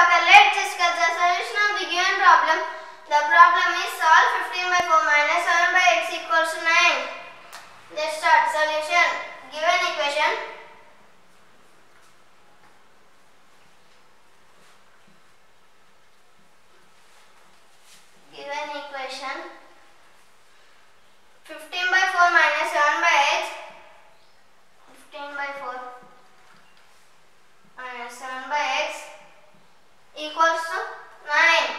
Prabhakar. Let's discuss the solution of the given problem. The problem is solve 15 by 4 minus 7 by x equals to 9. Let's start. Solution. Given equation. Given equation. 15 by 4 minus 7 by x. 15 by 4 minus 7 by x equals to 9.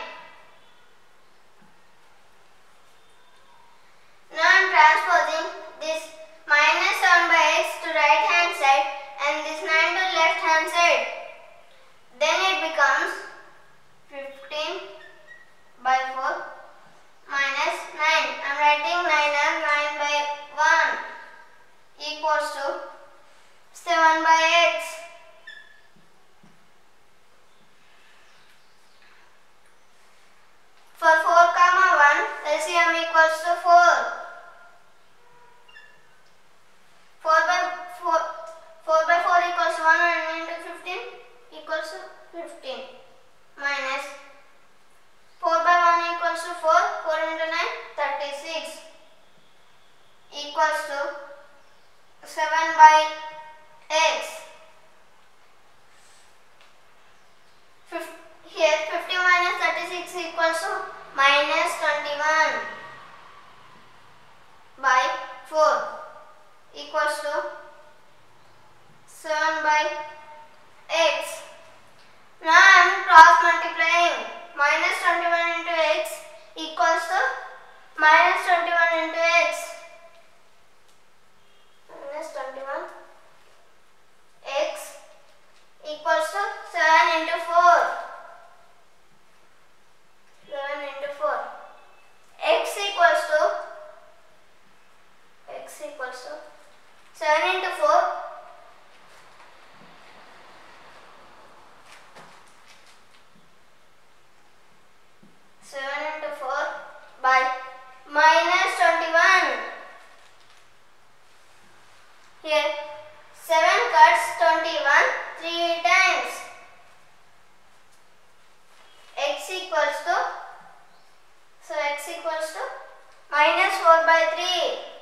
Now I am transposing this minus 7 by x to right hand side and this 9 to left hand side. Then it becomes 15 by 4 minus 9. I am writing 9 as 9 by 1 equals to 7 by x. For 4 comma 1, LCM equals to 4. 4 by 4 equals to 1 into 15 equals to 15 minus 4 by 1 equals to 4. 4 into 9, 36 equals to 7 by x. Here 50 minus 36 equals to minus 21 by 4 equals to 7 by x. Now I am cross multiplying. Minus 21 into x equals to minus 21 into x. Minus 21 x equals to 7 into 4. 7 into 4. X equals to 7 into 4. 7 into 4 by minus 21. Here 7 cuts 21 3 times. X equals to minus 4 by 3.